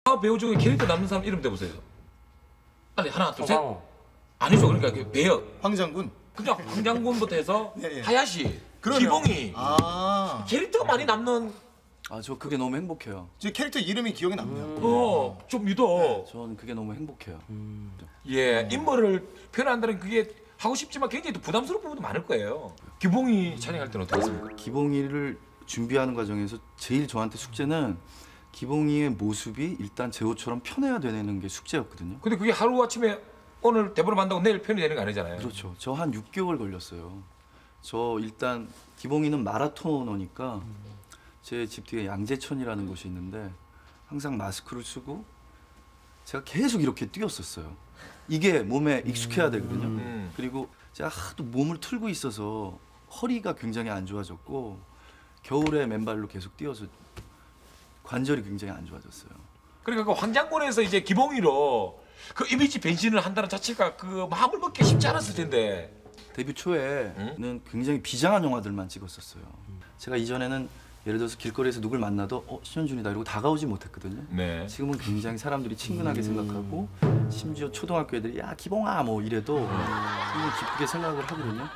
배우 중에 캐릭터 남는 사람 이름 대보세요. 빨리 하나 둘 셋. 서강호. 아니죠. 그러니까 그 배역. 황장군. 그냥 황장군부터 해서 예, 예. 하야시, 그러면- 기봉이 아, 캐릭터가 많이 남는. 아, 저 그게 너무 행복해요. 제 캐릭터 이름이 기억에 남네요. 좀 믿어. 저는 그게 너무 행복해요. 예, 인물을 표현한다는 그게 하고 싶지만 굉장히 또 부담스러운 부분도 많을 거예요. 기봉이 촬영할 때는 어떻습니까? 기봉이를 준비하는 과정에서 제일 저한테 숙제는 기봉이의 모습이 일단 제호처럼 편해야 되는 게 숙제였거든요. 근데 그게 하루 아침에 오늘 대본을 만다고 내일 표현이 되는 거 아니잖아요. 그렇죠. 저 한 6개월 걸렸어요. 저 일단 기봉이는 마라토너니까 제 집 뒤에 양재천이라는 곳이 있는데 항상 마스크를 쓰고 제가 계속 이렇게 뛰었었어요. 이게 몸에 익숙해야 되거든요. 그리고 제가 하도 몸을 틀고 있어서 허리가 굉장히 안 좋아졌고 겨울에 맨발로 계속 뛰어서 관절이 굉장히 안 좋아졌어요. 그러니까 그 황장군에서 이제 기봉이로 그 이미지 변신을 한다는 자체가 그 마음을 먹기 쉽지 않았을 텐데. 데뷔 초에는 굉장히 비장한 영화들만 찍었었어요. 제가 이전에는 예를 들어서 길거리에서 누굴 만나도 신현준이다 이러고 다가오지 못했거든요. 네. 지금은 굉장히 사람들이 친근하게 생각하고 심지어 초등학교 애들이 야 기봉아 뭐 이래도 굉장히 기쁘게 생각을 하거든요.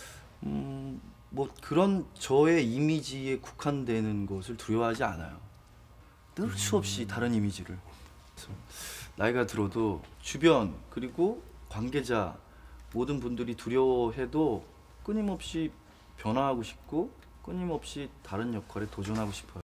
뭐 그런 저의 이미지에 국한되는 것을 두려워하지 않아요. 늘 수 없이 다른 이미지를. 그래서 나이가 들어도 주변 그리고 관계자 모든 분들이 두려워해도 끊임없이 변화하고 싶고 끊임없이 다른 역할에 도전하고 싶어요.